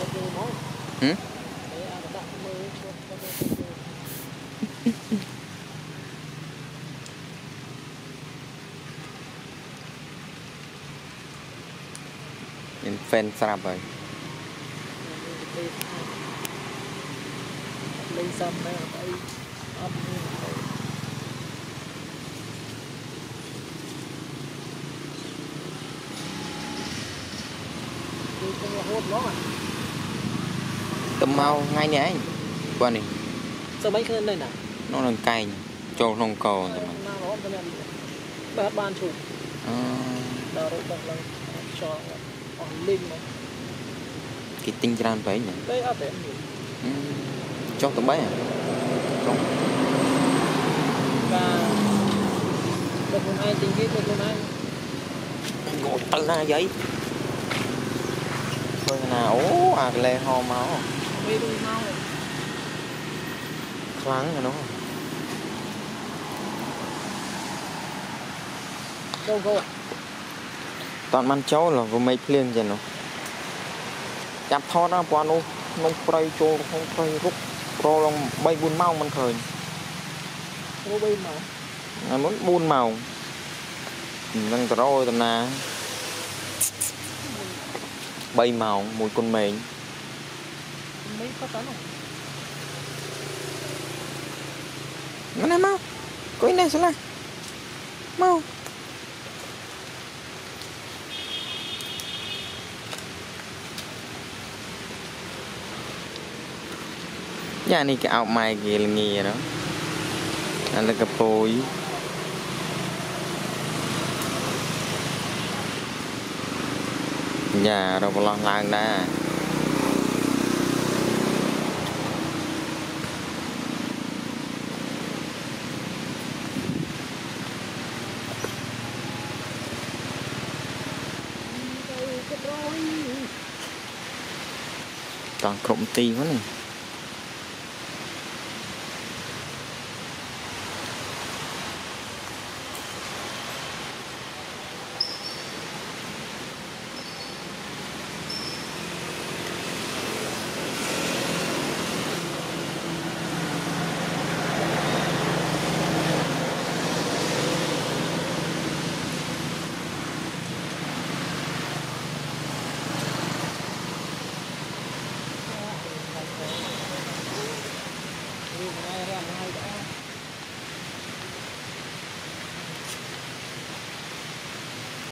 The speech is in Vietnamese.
Ừ? Nhìn fan sạp rồi. Lên xăm này ở đây Tầm mau ngay nhé anh. Qua này. sao mấy cái đây nè? Nó là cay cho nông cầu rồi mà. Bát ban chụp. Đào rồi bật lên cho linh mà. Cái tinh tràn vậy nhỉ? Đây áp đấy. Cho tụi bay à? Không. Và được một ai tình kết được một ai. Ngồi từ na vậy. Thôi nào, à lê ho máu. Đi đuôi máu. Kháng rồi nó. Go go. Toàn man cháu là vô mấy liền vậy nó. Chặt thoát ra qua nó nông pray cho không pray rút pro lòng bay buôn mau mình khởi. Ô bay màu. À, muốn buôn màu. Đang rồi tầm nào. Bay màu mùi con mền. Mấy có tấn không? Mana mau? Kau ini salah. Mau. Ya ni cái áo mai kia là nghề đó. Anh là cái phôi. Dạ rồi một lần lang nè. Toàn cụm ti quá này.